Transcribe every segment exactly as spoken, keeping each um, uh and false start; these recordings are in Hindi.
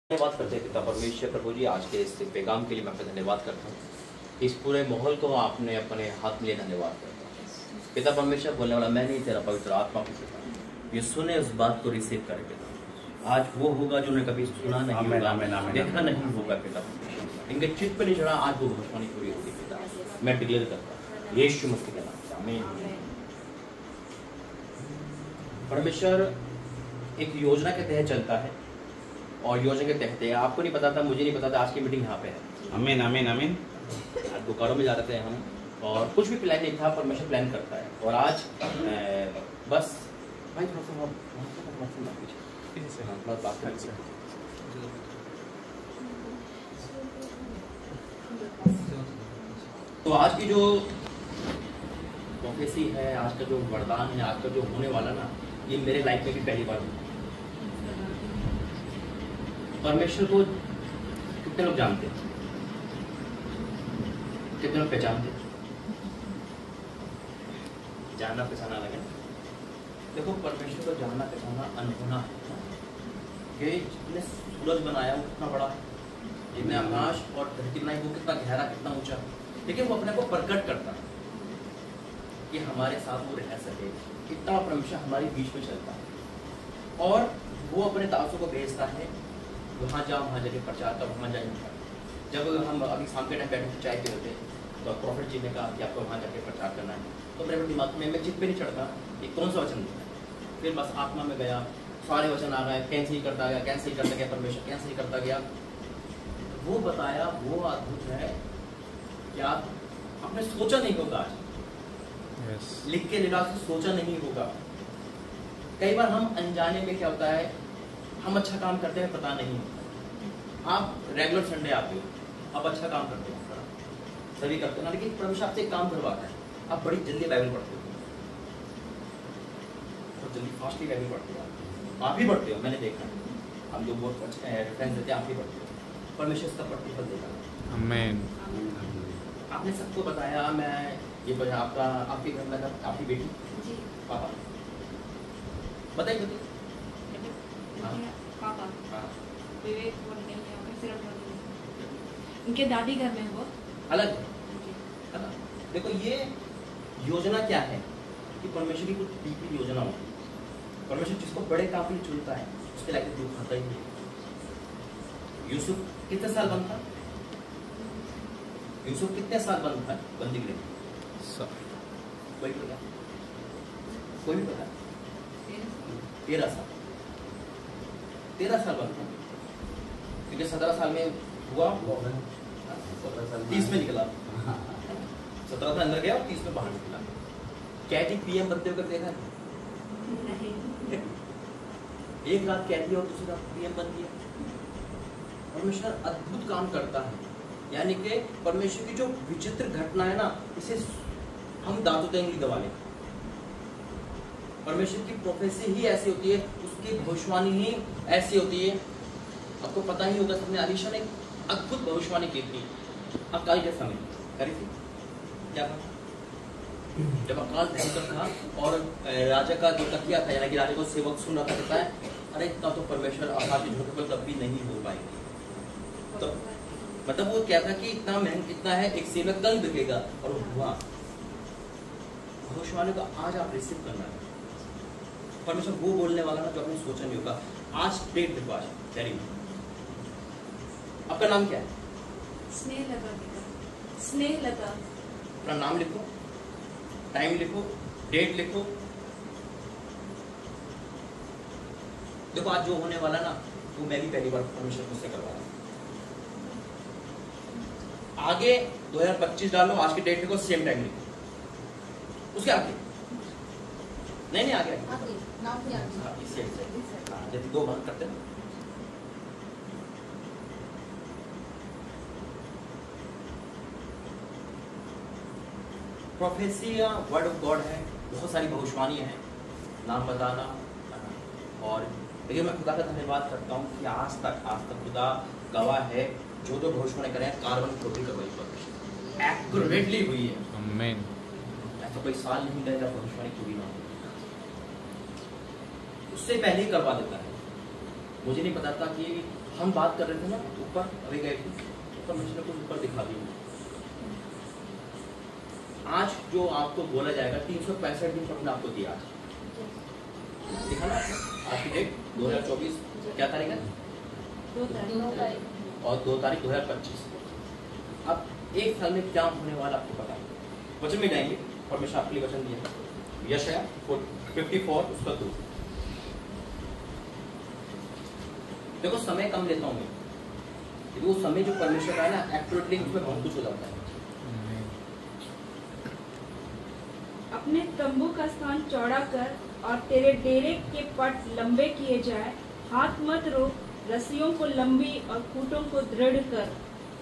धन्यवाद करते हैं पिता परमेश्वर प्रभु जी, आज के इस पैगाम के लिए मैं आपका धन्यवाद करता हूँ। इस पूरे माहौल को आपने अपने हाथ में लिए धन्यवाद करता हूँ। पिता परमेश्वर बोलने वाला मैं नहीं, तेरा पवित्र आत्मा को पिता ये सुने उस बात को रिसीव करे पिता। आज वो होगा जो उन्हें कभी सुना नहीं होगा, देखा नहीं होगा पिता परमेश्वर। इनके चित्त पर नहीं चढ़ा, आज वो भविष्यवाणी पूरी होगी पिता। मैं डिक्लेयर करता हूँ यीशु मसीह के नाम में। परमेश्वर एक योजना के तहत चलता है और योजना के तहत है। आपको नहीं पता था, मुझे नहीं पता था, आज की मीटिंग यहाँ पे है। आमीन आमीन आमीन। आज दुकानों में जा रहे थे हम और कुछ भी प्लान नहीं था, परमेश्वर प्लान करता है। और आज ए, बस भाई थोड़ा सा बात कर। तो आज की जो प्रोफेसी है, आज का जो वरदान है, आज का जो होने वाला ना, ये मेरे लाइफ में भी पहली बार हुआ। परमेश्वर को कितने लोग जानते हैं, कितने लोग पहचानते हैं? जानना पहचाना अलग है। देखो, परमेश्वर को जानना पहचाना अनहोना है कि जितने सूरज बनाया वो कितना बड़ा है, जितने आकाश और धरती बनाई वो कितना गहरा, कितना ऊंचा, लेकिन वो अपने को प्रकट करता है कि हमारे साथ वो रह सके। इतना परमेश्वर हमारे बीच में चलता है और वो अपने दासों को भेजता है, वहाँ जाओ, वहाँ जाके प्रचार करो, वहाँ जाए। जब हम अभी शाम के टाइम बैठे चाय पी होते तो प्रॉफिट जी ने कहा कि आपको वहाँ जाके प्रचार करना है, तो मेरे दिमाग में मैं चित पे नहीं चढ़ता ये कौन सा वचन देता है। फिर बस आत्मा में गया, सारे वचन आ गए, कैंसिल ही करता गया, कैंसिल ही करता गया, परमेश्वर कैंसिल ही करता गया। वो बताया, वो अद्भुत है कि आप आपने सोचा नहीं होगा, आज yes. लिख के निकाल से सोचा नहीं होगा। कई बार हम अनजाने में क्या होता है, हम अच्छा काम करते हैं पता नहीं होता। आप रेगुलर संडे आते हो, आप अच्छा काम करते हो, सभी करते हो ना, लेकिन परमेश्वर आपसे एक काम करवाता है। आप बड़ी जल्दी बाइबल पढ़ते हो, बहुत जल्दी फास्टली बाइबल पढ़ते हो, आप ही पढ़ते हो, मैंने देखा है। हम जो बहुत अच्छे रेफरेंस देते हैं, आप ही पढ़ते हो। परमेश्वर इसका प्रतिफल देगा। आमीन। आपने सबको बताया, मैं ये बताया, आपका आपके घर में आपकी बेटी जी पापा बताइए बताइए पापा विवेक उनके दादी घर में वो अलग है ना। देखो, ये योजना क्या है कि परमेश्वर की कुछ डीपली योजना होती है। परमेश्वर जिसको बड़े काम में चुनता है उसके लायक दुख खाता ही है। यूसुफ कितने साल बंद था? यूसुफ कितने साल बंद था बंदी गृह? कोई पता? कोई भी पता? तेरह साल तेरह साल बंद था, क्योंकि सत्रह साल में हुआ, तीस में निकला, सत्रह में अंदर गया और तीस में बाहर निकला। कैदी पीएम बनते हुए देखा नहीं? एक रात कैदी और दूसरी रात पीएम बन गया। परमेश्वर अद्भुत काम करता है, यानी कि परमेश्वर की जो विचित्र घटना है ना, इसे हम दांतों तक नहीं दबा लें। परमेश्वर की प्रोफेसी ही ऐसी होती है, उसकी भविष्यवाणी ही ऐसी होती है। आपको पता ही होगा, सबने अलीशा ने अद्भुत भविष्यवाणी की थी अकाल के समय करी थी। क्या था? जब अकाल भयंकर था और राजा का जो तकिया था, यानी कि राजा को सेवक सुन रहा था, कहता है अरे इतना तो परमेश्वर आकाश के झोंके पर कभी नहीं हो पाएगी। तो मतलब वो क्या था कि इतना महंगा इतना है, एक सेवक कल बिकेगा, और वो हुआ। भविष्यवाणी को आज आप रिसीव करना है। परमेश्वर वो बोलने वाला ना जो आपने सोचा नहीं होगा। आज डेट देखो, आज तारीख। आपका नाम क्या है? स्नेहलता। स्नेहलता। अपना नाम लिखो, टाइम लिखो, डेट लिखो। देखो, आज जो होने वाला ना, वो मैं भी पहली बार परमेश्वर मुझसे करवा रहा हूँ। आगे दो हज़ार पच्चीस डालो, आज की डेट लिखो, सेम टाइम लिखो। उसके आगे नहीं नहीं आगे आगे नाम भी आगे इससे जैसे दो भाग करते हैं। प्रोफेसी या वर्ड ऑफ गॉड है, बहुत सारी भविष्यवाणी है, नाम बताना। और लेकिन मैं खुदा का धन्यवाद करता हूँ कि आज तक आज तक खुदा गवाह है, जो जो भविष्यवाणी करें, कार्बन फोर्टी करवाई परमेश्वर एक्यूरेटली हुई है। आमीन। ऐसा कोई साल नहीं गया जब भविष्यवाणी पूरी ना हो, उससे पहले ही करवा देता है। मुझे नहीं पता था कि हम बात कर रहे थे ना ऊपर, अभी गए थे तो परमेश्वर ने कुछ ऊपर दिखा दिया। आज जो आपको बोला जाएगा तीन सौ पैंसठ दिन पर आपको दिया, आज दिखा ना आज की डेट दो हजार चौबीस क्या तारीख है? दो तारीख और दो तारीख दो हजार पच्चीस। अब एक साल में क्या होने वाला आपको पता है। वचन में जाएंगे, परमेश्वर आपके लिए वचन दिया यशाया फिफ्टी फोर उसका दो। देखो समय कम लेता हूँ मैं, क्योंकि वो समय जो परमेश्वर का है ना एक्यूरेटली उसमें बहुत कुछ हो जाता है। अपने तंबू का स्थान चौड़ा कर और तेरे डेरे के पट लंबे किए जाए, हाथ मत रोक, रस्सियों को लंबी और खूंटों को दृढ़ कर,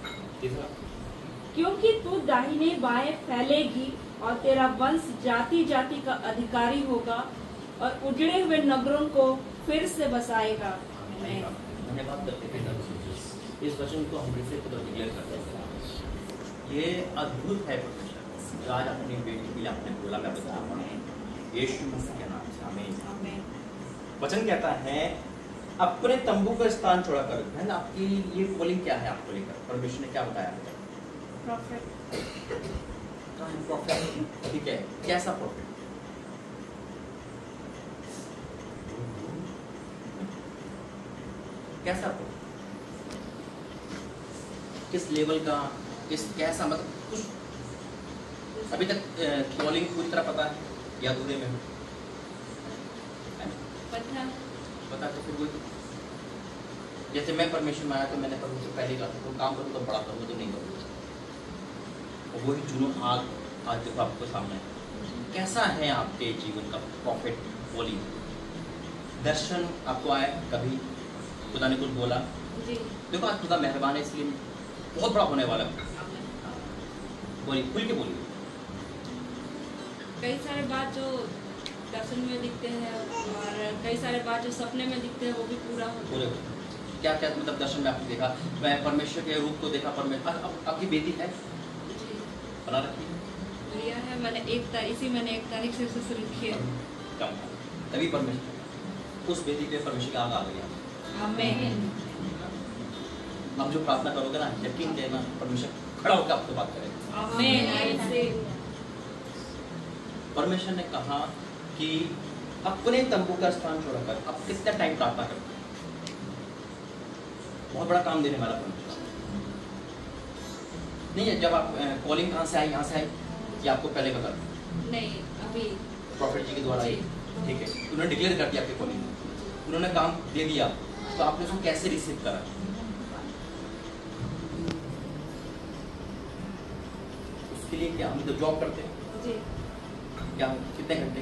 क्योंकि तू दाहिने बाएं फैलेगी और तेरा वंश जाति जाति का अधिकारी होगा और उजड़े हुए नगरों को फिर से बसाएगा। धन्यवाद करते थे इस वचन को हम फिर से डिक्लेयर करते हैं। ये अद्भुत है परमेश्वर जो आज अपनी बेटी के लिए आपने बोला, मैं बताऊंगा यीशु मसीह के नाम से आमीन। वचन कहता है अपने तंबू का स्थान छोड़ा कर, है ना। आपकी ये कॉलिंग क्या है आपको लेकर, परमेश्वर ने क्या बताया? प्रॉफिट। प्रॉफिट, ठीक है। कैसा प्रॉफिट? कैसा प्रॉफिट? किस लेवल का, किस कैसा, मतलब कुछ अभी तक कॉलिंग पूरी तरह पता है या अधूरे में हो? पता पता तो फिर वही, जैसे मैं परमेश्वर में आया तो मैंने परमेश्वर पहले कहा था तो काम करूँ तो बड़ा करूँगा तो नहीं करूँगा, और वही जुनून आज आज देखो आपको सामने है। कैसा है आपके जीवन का प्रॉफिट बोली? दर्शन आपको आए कभी, खुदा ने कुछ बोला? जी। देखो आज खुदा मेहरबान है, इसलिए बहुत बड़ा होने वाला है। बोलिए, खुल के बोलिए। कई सारे बात जो दर्शन में दिखते हैं और कई सारे बात जो सपने में दिखते हैं वो भी पूरा होता पूरे क्या क्या मतलब दर्शन में आपने देखा? मैं परमेश्वर के रूप को देखा। परमेश्वर अब आपकी बेटी है, जी। बना रखी है, लिया है मैंने एक तारीख इसी मैंने एक तारीख से उसे शुरू किया। कम तभी परमेश्वर उस बेटी पे परमेश्वर का आग आ गया। आमीन। आप जो प्रार्थना करोगे ना, यकीन देना परमेश्वर खड़ा होकर आपसे बात करेगा। आमीन। परमेश्वर ने कहा कि अपने तंबू का स्थान छोड़कर अब कितना टाइम प्रार्थना करते, बहुत बड़ा काम देने वाला परमेश्वर नहीं है। जब आप कॉलिंग कहाँ से आई, यहाँ से आई या आपको पहले बता? नहीं, अभी प्रॉफिट जी के द्वारा आई, ठीक है। उन्होंने डिक्लेयर कर दिया आपकी कॉलिंग, उन्होंने काम दे दिया, तो आपने उसको कैसे रिसीव करा? उसके लिए क्या हम तो जॉब करते हैं जी। क्या, कितने घंटे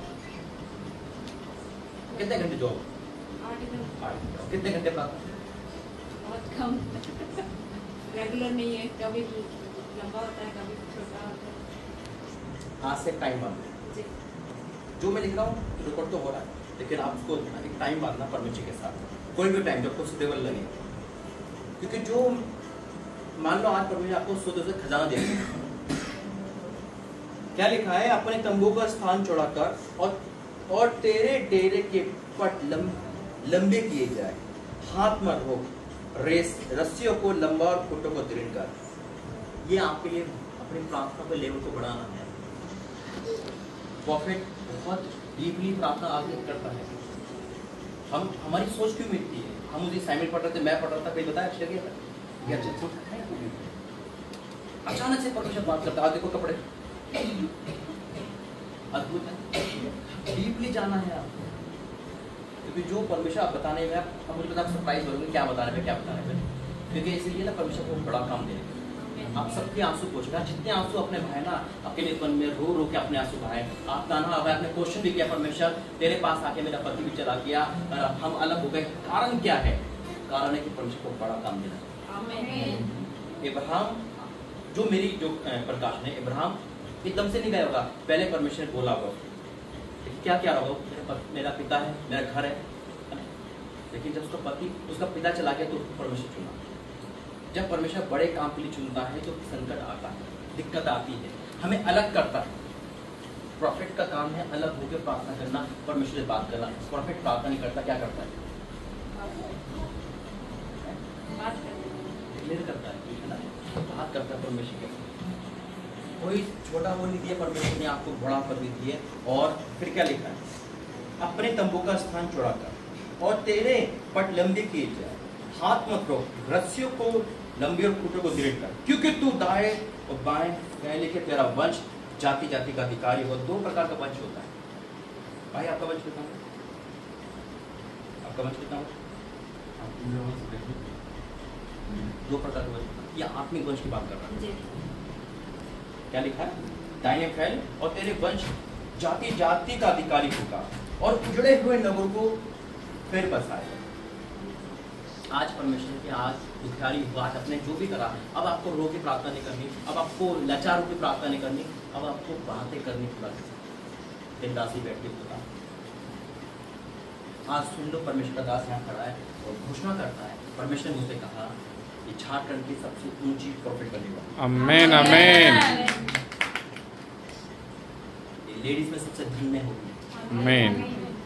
कितने घंटे जॉब? आठ घंटे। आठ घंटे। कितने घंटे प्रार्थना? बहुत कम। रेगुलर नहीं है, कभी लंबा होता है कभी छोटा होता है। आज से टाइम बांध, जी। जो मैं लिख रहा हूँ रिकॉर्ड तो हो रहा है, लेकिन आप उसको एक टाइम बांधना परमेश्वर के साथ, कोई भी टाइम जो आपको सुटेबल लगे। क्योंकि जो मान लो आज परमेश्वर आपको सौ दो खजाना दे रहे हैं, क्या लिखा है? अपने तंबू का स्थान चौड़ा कर और और तेरे डेरे के पट लम, लंबे किए जाए, हाथ मत रोक, रेस रस्सियों को लंबा और खूंटों को दृढ़ कर। ये आपके लिए अपनी प्रार्थना के लेवल को बढ़ाना है। प्रॉफिट बहुत डीपली प्रार्थना आगे करता है। हम हमारी सोच क्यों मिलती है? हम उसी साइमन पढ़ रहे थे, मैं पढ़ रहा था, कोई बताया अक्षर गया था या अच्छा है, अचानक से परमेश्वर बात करता है। देखो कपड़े अद्भुत है, डीपली जाना है आपको, क्योंकि जो परमेश्वर आप बताने में आप मुझे पता आप सरप्राइज होंगे क्या बताने में क्या बताने में, क्योंकि इसलिए ना परमेश्वर को बड़ा काम देंगे। आप सबके आंसू पोछेगा, जितने आंसू अपने भाई ना अकेले मन में रो रो के अपने आंसू भाई, आप गाना आपने क्वेश्चन भी किया, परमेश्वर तेरे पास आके मेरा पति भी चला गया, हम अलग हो गए, कारण क्या है? कारण है कि परमेश्वर को बड़ा काम देना। इब्राहिम जो मेरी जो प्रकाश ने, इब्राहिम एकदम से नहीं गया होगा, पहले परमेश्वर ने बोला होगा, क्या क्या होगा? मेरा, मेरा पिता है, मेरा घर है, लेकिन जब उसका पति उसका पिता चला गया तो परमेश्वर चुना। जब परमेश्वर बड़े काम के लिए चुनता है तो संकट आता है, दिक्कत आती है, हमें अलग करता है। प्रॉफिट का काम है अलग होकर प्रार्थना करना, परमेश्वर से बात करना। प्रॉफिट प्रार्थना नहीं करता, क्या करता है? बात करता है परमेश्वर के कोई छोटा वो नहीं दिया, परमेश्वर ने आपको बड़ा कर भी दिया। और फिर क्या लिखा है, अपने तंबू का स्थान चौड़ा कर और तेरे पट लंबे किए जाए, हाथ मत रोक, रस्सियों को लंबी और खूंटों को दृढ़ कर, क्योंकि तू दाएं और बाएं फैले के तेरा वंश जाति जाति का अधिकारी हो। दो प्रकार का वंश होता है भाई, आपका वंश कितना है? आपका वंश कितना है? दो प्रकार का वंश, या आत्मिक वंश की बात कर रहा है। क्या लिखा है, दाहिने फैल और तेरे वंश जाति जाति का अधिकारी होगा और उजड़े हुए नगर को फिर बसाएगा। आज परमेश्वर की आज दुखियारी बात अपने जो भी करा, अब आपको रो की प्रार्थना नहीं करनी, अब आपको लाचार की प्रार्थना नहीं करनी, अब आपको बातें करनी पड़ा। दिन दासी बैठ के बोला, आज सुन लो, परमेश्वर का दास यहाँ खड़ा है और घोषणा करता है। परमेश्वर ने मुझसे कहा कि झारखंड की सबसे ऊंची प्रॉफिट बनेगा। आमीन आमीन। लेडीज में सबसे धन्य होगी। आमीन।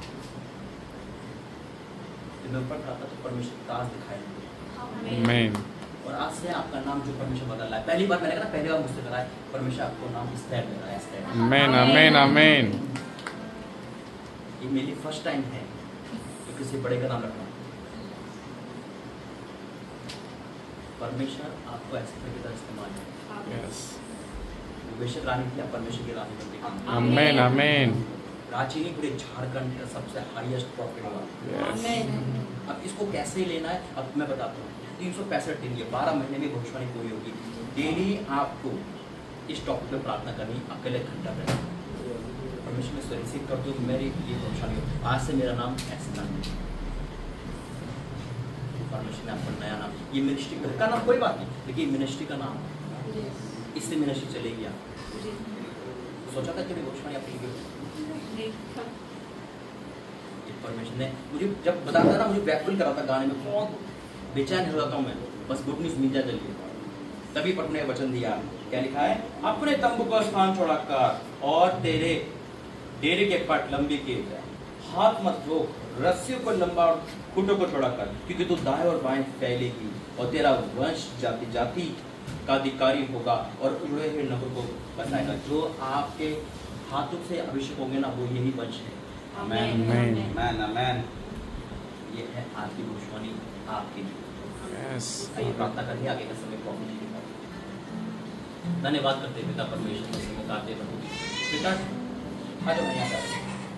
जब मैं ऊपर था तो परमेश्वर का दास दिखाई। आमीन। और आज से आपका नाम जो परमेश्वर बदल है, पहली बार मैंने कहा, पहली बार मुझसे करा है परमेश्वर आपको नाम स्टैर दे रहा है। आमीन आमीन आमीन। ये मेरी फर्स्ट टाइम है तो किसी बड़े का नाम रखना। परमेश्वर आपको ऐसे की तरह इस्तेमाल है। यस। वो बेशक रानी थी, आप परमेश्वर की रानी बनते हैं। आमीन आमीन। रांची नहीं, पूरे झारखंड का सबसे हाईएस्ट प्रॉफिट हुआ। आमीन। अब इसको कैसे लेना है, अब मैं बताता हूँ। तीन सौ पैंसठ दिन, बारह महीने में भविष्यवाणी पूरी होगी। डेली आपको इस टॉपिक पे प्रार्थना करनी, अकेले घंटा पे परमेश्वर में रिसीव कर दो, मेरी ये भविष्यवाणी हो, आज से मेरा नाम ऐसे नाम है। परमेश्वर ने आपका नया नाम, ये मिनिस्ट्री का नाम कोई बात नहीं, लेकिन मिनिस्ट्री का नाम, इससे मिनिस्ट्री चलेगी। आप सोचा था कि भविष्यवाणी आपकी परमेश्वर ने मुझे जब बताता ना, मुझे व्याकुल करा था गाने में, बहुत बेचैन हो जाता हूँ मैं, बस गुड न्यूज मिल जाए जल्दी। तभी प्रभु ने वचन दिया, क्या लिखा है, अपने तंबू का स्थान चौड़ा कर और तेरे डेरे के पट लंबे किए जाए, हाथ मत रोक, रस्सियों को लंबा और खूंटों को चौड़ा कर, क्योंकि तू दाएं और बाएं फैलेगी और तेरा वंश जाति जाति का अधिकारी होगा और उड़े हुए नगर को बसाएगा। जो आपके हाथों से अभिषेक होंगे ना, वो यही वंश है। आमीन आमीन आमीन। ये है आपकी भविष्यवाणी आपके लिए। यस। आइए प्रार्थना करिए, आगे का समय प्रॉफिट के बाद धन्यवाद करते पिता परमेश्वर के समय काटे रहो। पिता आ जाओ यहाँ पे।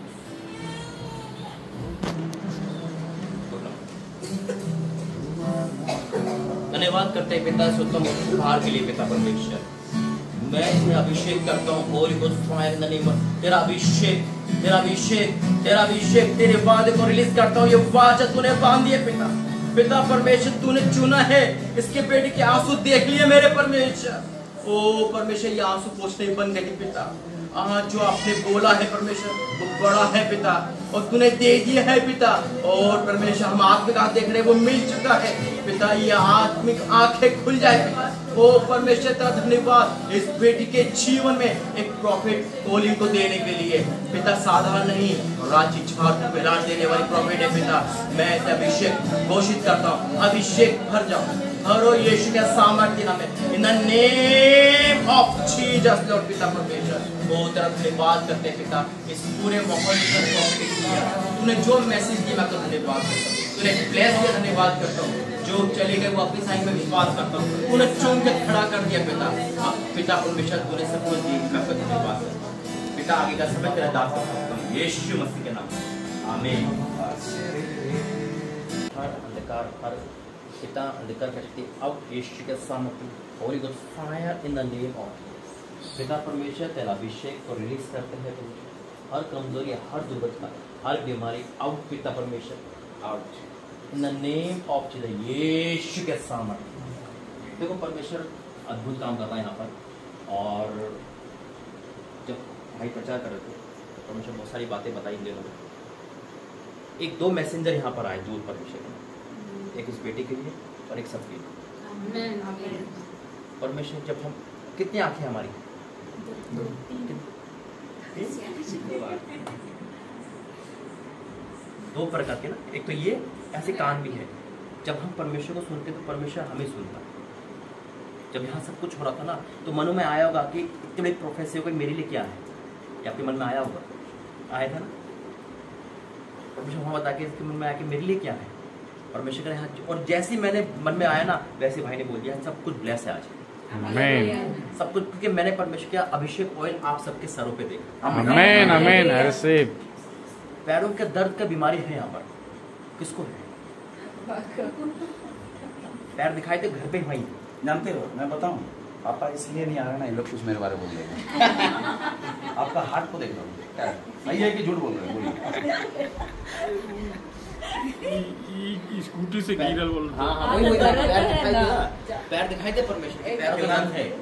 धन्यवाद करते हैं पिता उत्तम उपहार के लिए। पिता परमेश्वर, मैं इसे अभिषेक करता हूँ, holy ghost fire in the name of, तेरा अभिषेक तेरा अभिषेक तेरा अभिषेक तेरे वादे को रिलीज करता हूँ। ये वाचा तूने बांध दिए पिता। पिता परमेश्वर, तूने चुना है, इसके बेटे के आंसू देख लिए मेरे परमेश्वर। ओ परमेश्वर, ये आंसू पोंछने बन गए पिता। आज जो आपने बोला है परमेश्वर, वो बड़ा है पिता, और तूने दे दिया है पिता। और परमेश्वर, हम आत्मिक आंख देख रहे हैं, वो मिल चुका है पिता। ये आत्मिक आंखें खुल जाए पिता। ओ परमेश्वर, तेरा धन्यवाद इस बेटी के जीवन में एक प्रॉफिट कॉलिंग को देने के लिए पिता। साधारण नहीं, रांची झारखंड में लाड देने वाली प्रॉफिट है पिता। मैं अभिषेक घोषित करता हूँ, अभिषेक भर जाओ, भरो यीशु के सामर्थ्य नाम, in the name of Jesus Lord. पिता परमेश्वर, वो तेरा धन्यवाद करते हैं पिता, इस पूरे माहौल पर प्रॉफिट किया। तूने जो मैसेज दिया, मैं तो धन्यवाद करता हूँ। तूने ब्लेस किया, धन्यवाद करता हूँ। जो चले गए वो अपनी साइन में विश्वास करता हूँ। तूने चुन के खड़ा कर दिया पिता। पिता परमेश्वर, तूने सब कुछ दिया, मैं तो धन्यवाद करता हूँ पिता। आगे का समय तेरा दास करता हूँ यीशु मसीह के नाम, आमीन। हर अंधकार, हर पिता अंधकार का शक्ति अब यीशु के सामने, holy ghost fire in the name of पिता परमेश्वर, तेरा अभिषेक को रिलीज करते हैं। हर कमजोरी, हर दुर्घटना, हर बीमारी आउट पिता परमेश्वर, out in the name of Jesus, यीशु के सामर्थ्य। देखो परमेश्वर अद्भुत काम कर रहा है यहाँ पर। और जब भाई प्रचार कर रहे थे तो परमेश्वर बहुत सारी बातें बताई इन लोगों को। एक दो मैसेंजर यहाँ पर आए दूर परमेश्वर के, एक इस बेटे के लिए और एक सबके लिए। परमेश्वर, जब हम, कितनी आंखें हमारी, दो, दो प्रकार के ना, एक तो ये ऐसे कान भी है। जब हम परमेश्वर को सुनते तो परमेश्वर हमें सुनता। जब यहाँ सब कुछ हो रहा था ना, तो मन में आया होगा कि इतने बड़े प्रोफेसर को मेरे लिए क्या है, ये आपके मन में आया होगा, आया था ना। परमेश्वर वहाँ बता के इसके मन में आया कि मेरे लिए क्या है। परमेश्वर ने यहाँ, और जैसे ही मैंने मन में आया ना, वैसे भाई ने बोल दिया सब कुछ ब्लेस है आज, आमीन, सब कुछ, क्योंकि मैंने परमेश्वर का अभिषेक ऑयल आप सबके सरों पे देखा। आमीन, आमीन, आई रिसीव। पैरों के दर्द का बीमारी है यहाँ पर, किसको है? पैर दिखाई थे घर पे वहीं। जानते हो, मैं बताऊं, पापा इसलिए नहीं आ रहा ना, ये लोग कुछ मेरे बारे में बोल रहे हैं। आपका हार्ट को देख लो, क्या है? सही है कि झूठ बोल रहे हैं? स्कूटी से गिरल बोल रहे हाँ हाँ वही वही पैर दिखाई दे, पैर दिखाई दे परमेश्वर, पैरों के नाम है।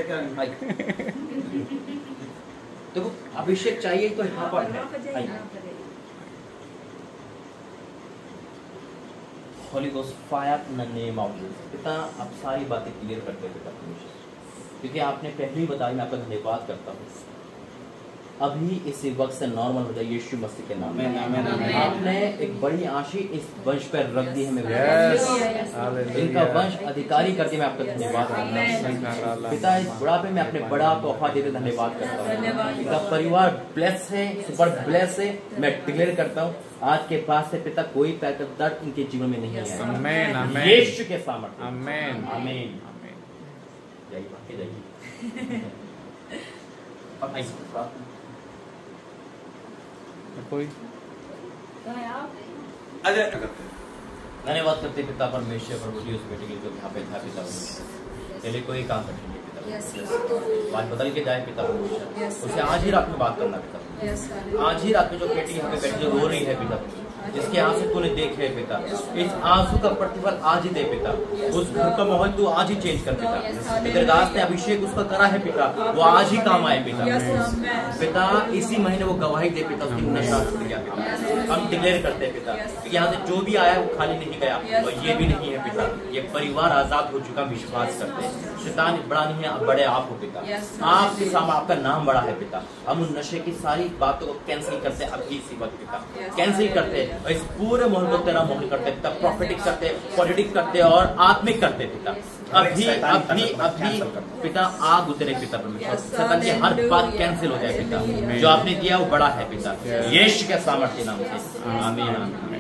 देखो अभिषेक चाहिए तो यहाँ पर है। Holy ghost fire in the name of Jesus. पिता आप सारी बातें क्लियर करते हैं पिता परमेश्वर, क्योंकि आपने पहले ही बताया, मैं आपका धन्यवाद करता हूँ। अभी इस वक्त से नॉर्मल हो जाए यीशु मसीह के नाम में। आपने एक बड़ी आशीष इस वंश पर रख दी हमें, इनका वंश अधिकारी करके मैं आपका धन्यवाद करता हूँ पिता। इस बुढ़ापे में अपने बड़ा तोहफा देते धन्यवाद करता हूँ। इनका परिवार ब्लेस है, सुपर ब्लेस है। मैं डिक्लेयर करता हूँ आज के पास से पिता कोई पैर का दर्द इनके जीवन में नहीं है। आमीन, आमीन, यीशु के सामर्थ्य। आमीन, आमीन, आमीन। जाइए बाकी जाइए। अब आइए कोई धन्यवाद करते पिता परमेश्वर प्रभु जी उस बेटे के लिए जो यहाँ पे था पिता परमेश्वर, चलिए कोई काम करेंगे पिता, बात बदल के जाए पिता परमेश्वर। उसे आज ही रात में बात करना पिता, आज ही रात में जो बेटी यहाँ पे बैठी जो रो रही है पिता, जिसके आंसू तूने देखे है पिता, इस आंसू का प्रतिफल आज ही दे पिता। उस घर का माहौल तू आज ही चेंज कर पिता। तेरे दास ने अभिषेक उसका करा है पिता, वो आज ही काम आए पिता। पिता इसी महीने वो गवाही दे पिता, उसकी नशा छूट गया पिता। हम डिक्लेयर करते हैं पिता, यहाँ से जो भी आया वो खाली नहीं गया, और ये भी नहीं है पिता। ये परिवार आजाद हो चुका, विश्वास करते हैं। शैतान बड़ा नहीं है, बड़े आप हो पिता। आपके सामने आपका नाम बड़ा है पिता। हम उन नशे की सारी बातों को कैंसिल करते हैं अभी इसी वक्त पिता, कैंसिल करते हैं और इस पूरे माहौल को तेरा माहौल करते पिता। प्रॉफिटिक करते, पॉलिटिक करते और आत्मिक करते पिता। अभी अभी अभी पिता आग उतरे पिता परमेश्वर, शैतान की हर बात कैंसिल हो जाए पिता। जो आपने दिया वो बड़ा है पिता, यीशु के सामर्थ्य नाम से आमीन।